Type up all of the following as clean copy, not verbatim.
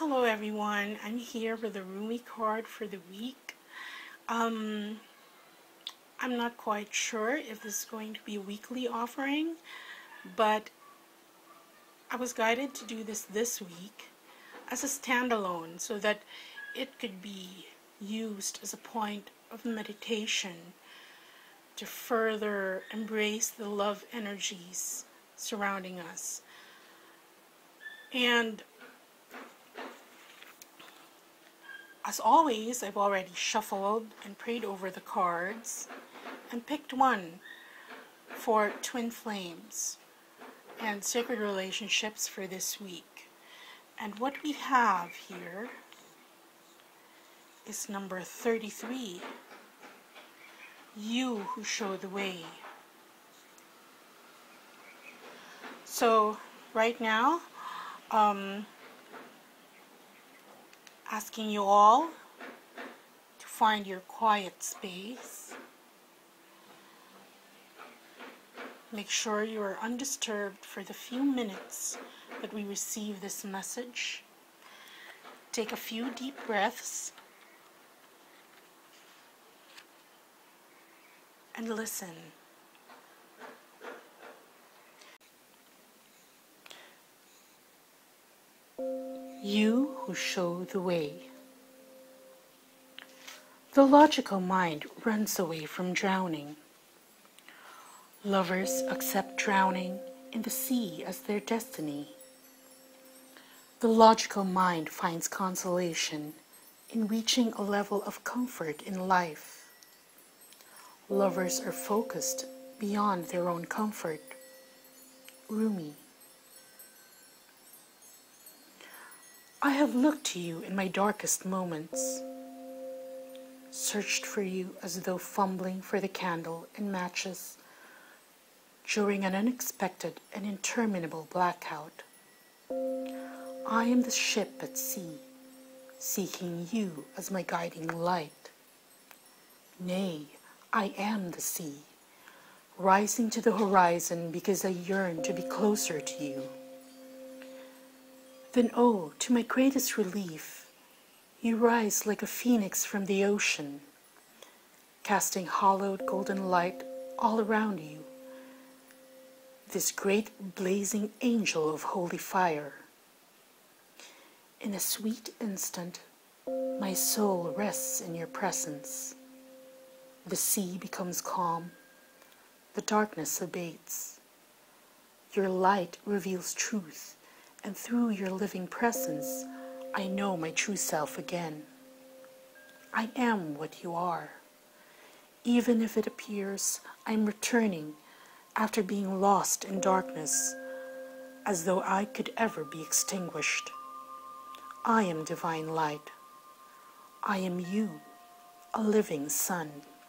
Hello everyone, I'm here with the Rumi card for the week. I'm not quite sure if this is going to be a weekly offering, but I was guided to do this week as a standalone so that it could be used as a point of meditation to further embrace the love energies surrounding us. And as always, I've already shuffled and prayed over the cards and picked one for twin flames and sacred relationships for this week. And what we have here is number 33, you who show the way. So right now, asking you all to find your quiet space. Make sure you are undisturbed for the few minutes that we receive this message. Take a few deep breaths and listen. You who show the way. The logical mind runs away from drowning. Lovers accept drowning in the sea as their destiny. The logical mind finds consolation in reaching a level of comfort in life. Lovers are focused beyond their own comfort. Rumi. I have looked to you in my darkest moments, searched for you as though fumbling for the candle and matches during an unexpected and interminable blackout. I am the ship at sea, seeking you as my guiding light. Nay, I am the sea, rising to the horizon because I yearn to be closer to you. Then, oh, to my greatest relief, you rise like a phoenix from the ocean, casting hollowed golden light all around you, this great blazing angel of holy fire. In a sweet instant, my soul rests in your presence. The sea becomes calm, the darkness abates. Your light reveals truth, and through your living presence, I know my true self again. I am what you are. Even if it appears I'm returning after being lost in darkness, as though I could ever be extinguished. I am divine light. I am you, a living sun.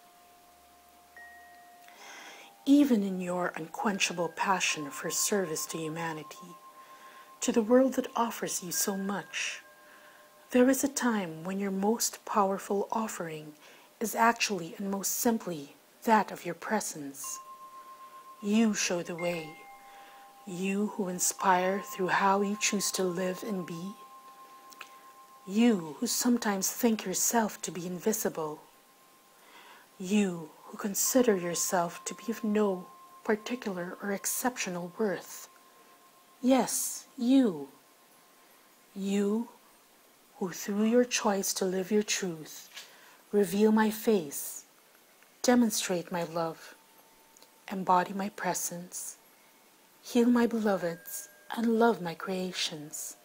Even in your unquenchable passion for service to humanity, to the world that offers you so much, there is a time when your most powerful offering is actually and most simply that of your presence. You show the way, you who inspire through how you choose to live and be, you who sometimes think yourself to be invisible, you who consider yourself to be of no particular or exceptional worth. Yes, you who through your choice to live your truth, reveal my face, demonstrate my love, embody my presence, heal my beloveds, and love my creations.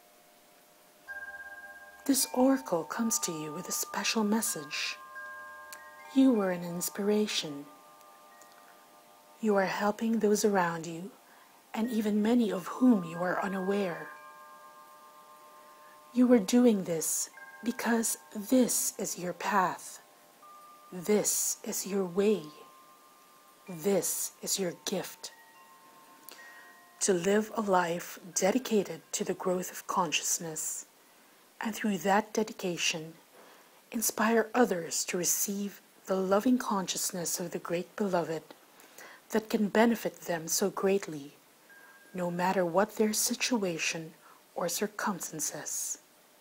This oracle comes to you with a special message. You are an inspiration. You are helping those around you, and even many of whom you are unaware. You are doing this because this is your path. This is your way. This is your gift. To live a life dedicated to the growth of consciousness, and through that dedication, inspire others to receive the loving consciousness of the great beloved that can benefit them so greatly, no matter what their situation or circumstances.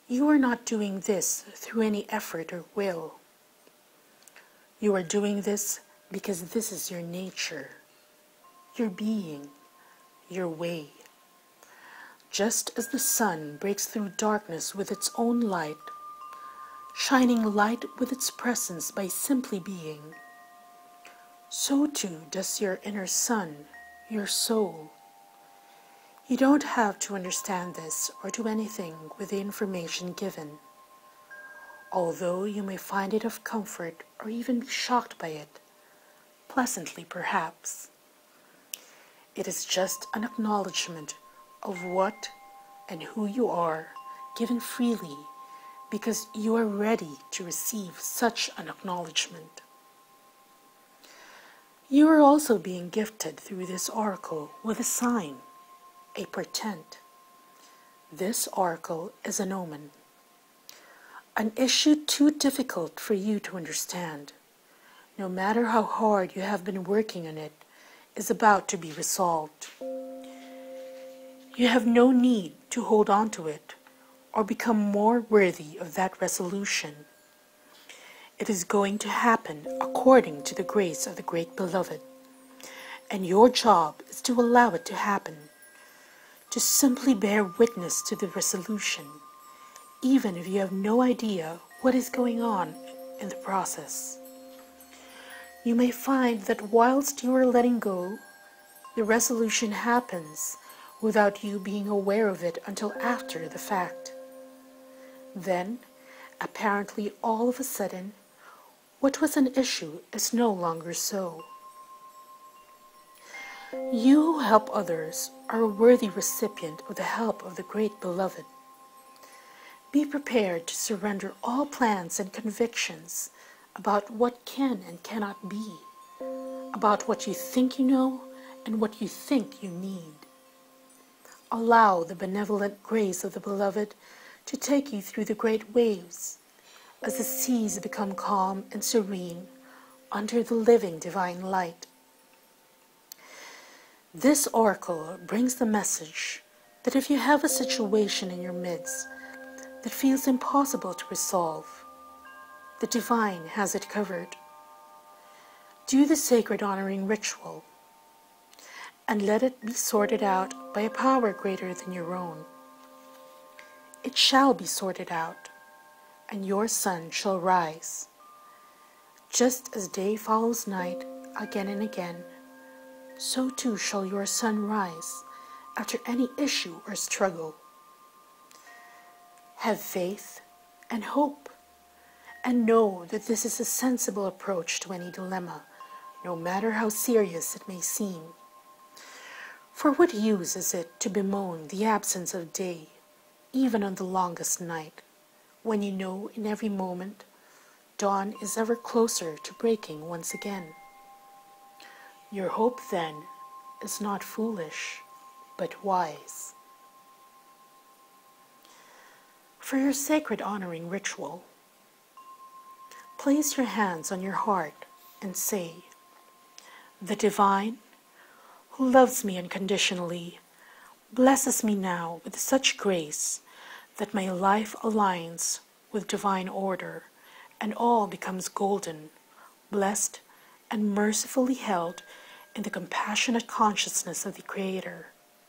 You are not doing this through any effort or will. You are doing this because this is your nature, your being, your way. Just as the sun breaks through darkness with its own light, shining light with its presence by simply being, so too does your inner sun, your soul. You don't have to understand this or do anything with the information given, although you may find it of comfort or even be shocked by it, pleasantly perhaps. It is just an acknowledgement of what and who you are, given freely, because you are ready to receive such an acknowledgement. You are also being gifted through this oracle with a sign, a portent. This oracle is an omen, an issue too difficult for you to understand, no matter how hard you have been working on it, is about to be resolved. You have no need to hold on to it or become more worthy of that resolution. It is going to happen according to the grace of the Great Beloved, and your job is to allow it to happen, to simply bear witness to the resolution, even if you have no idea what is going on in the process. You may find that whilst you are letting go, the resolution happens without you being aware of it until after the fact. Then, apparently all of a sudden, what was an issue is no longer so. You who help others are a worthy recipient of the help of the Great Beloved. Be prepared to surrender all plans and convictions about what can and cannot be, about what you think you know and what you think you need. Allow the benevolent grace of the Beloved to take you through the great waves as the seas become calm and serene under the living divine light. This oracle brings the message that if you have a situation in your midst that feels impossible to resolve, the divine has it covered. Do the sacred honoring ritual and let it be sorted out by a power greater than your own. It shall be sorted out, and your sun shall rise. Just as day follows night again and again, so too shall your sun rise after any issue or struggle. Have faith and hope, and know that this is a sensible approach to any dilemma, no matter how serious it may seem. For what use is it to bemoan the absence of day, even on the longest night, when you know in every moment dawn is ever closer to breaking once again? Your hope, then, is not foolish, but wise. For your sacred honoring ritual, place your hands on your heart and say, "The Divine, who loves me unconditionally, blesses me now with such grace that my life aligns with divine order and all becomes golden, blessed, and mercifully held in the compassionate consciousness of the Creator.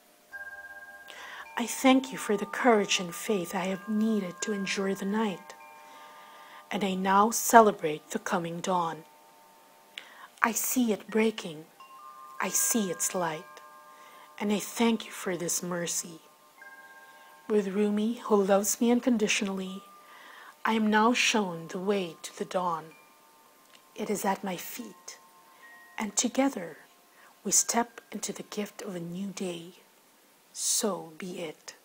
I thank you for the courage and faith I have needed to endure the night, and I now celebrate the coming dawn. I see it breaking, I see its light, and I thank you for this mercy. With Rumi, who loves me unconditionally, I am now shown the way to the dawn. It is at my feet, and together we step into the gift of a new day. So be it."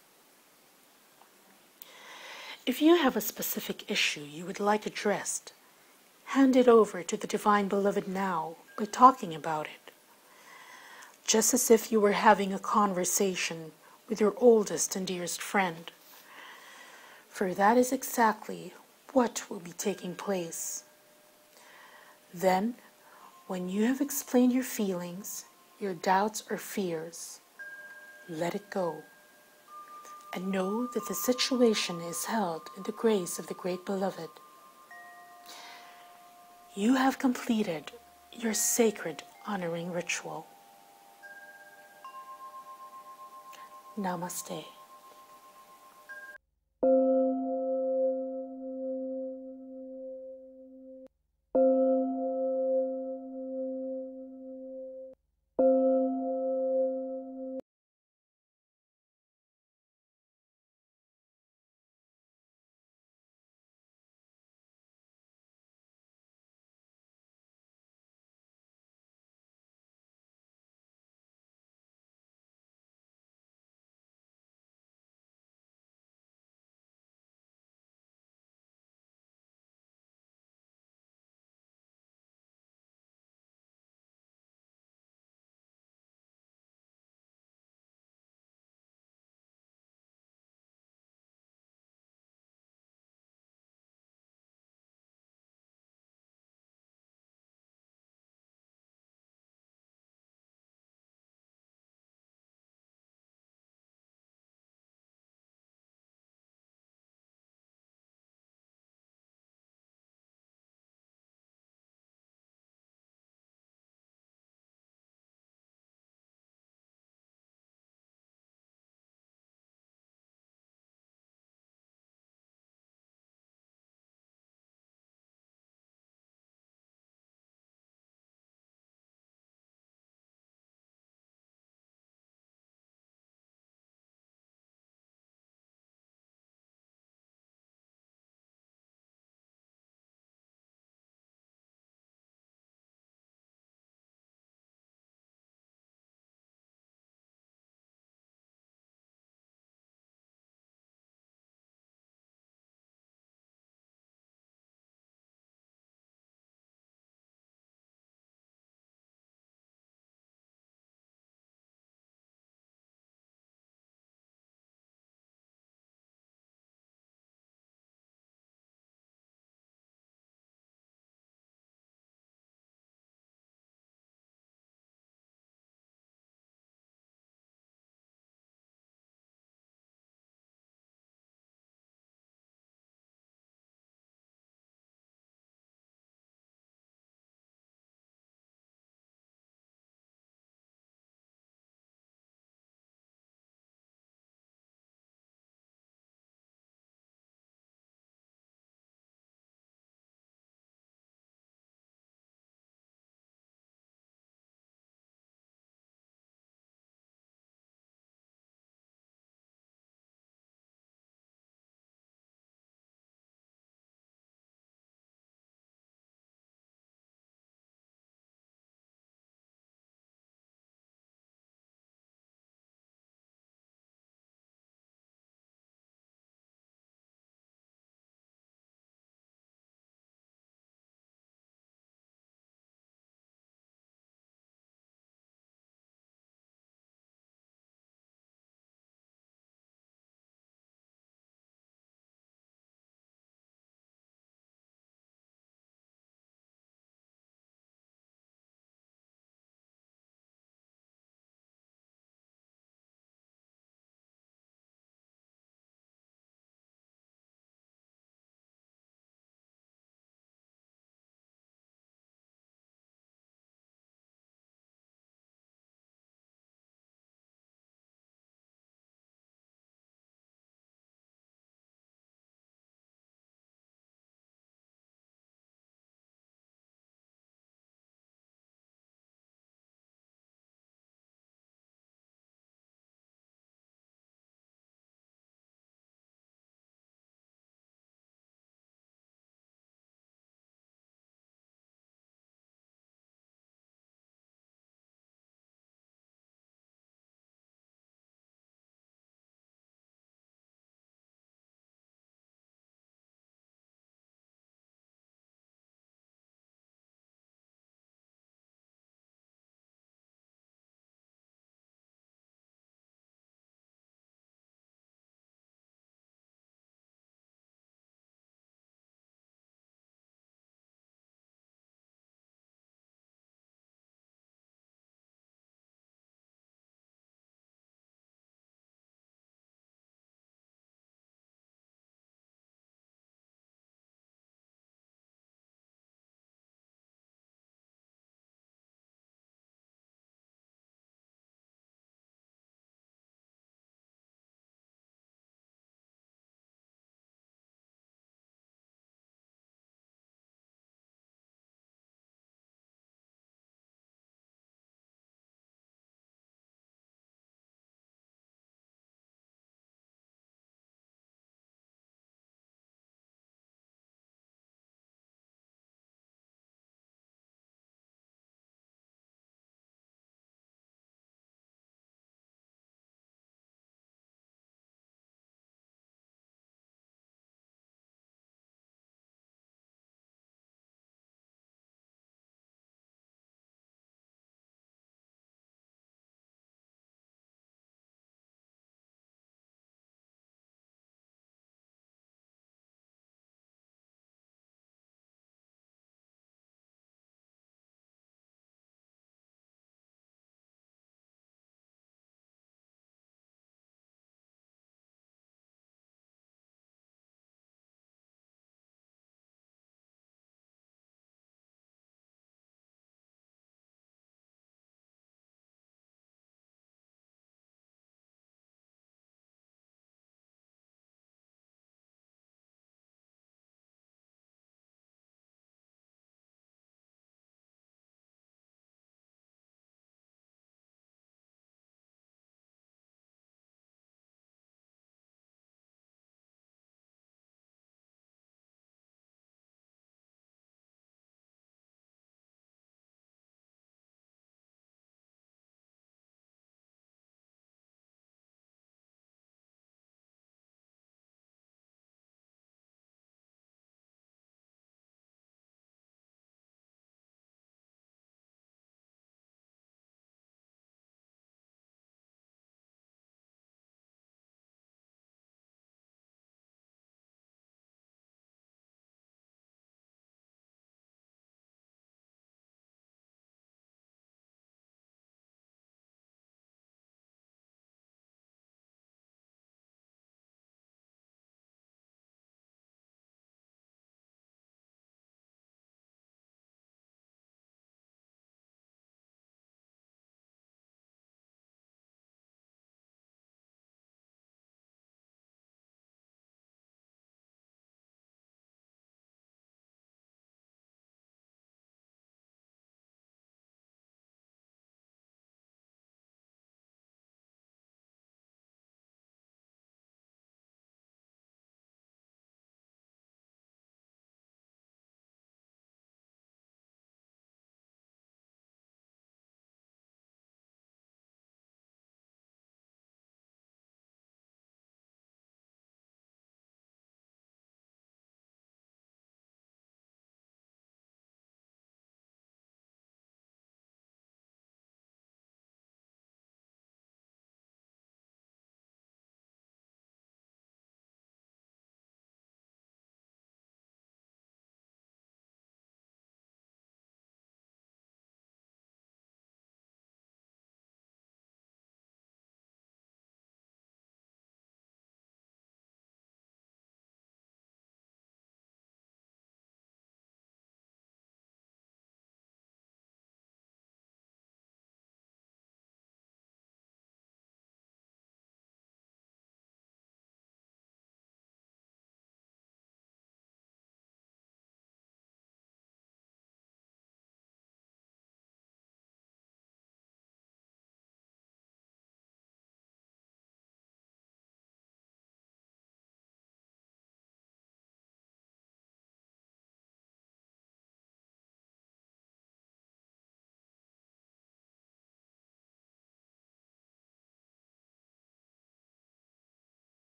If you have a specific issue you would like addressed, hand it over to the Divine Beloved now by talking about it, just as if you were having a conversation with your oldest and dearest friend, for that is exactly what will be taking place. Then, when you have explained your feelings, your doubts or fears, let it go and know that the situation is held in the grace of the Great Beloved. You have completed your sacred honoring ritual. Namaste.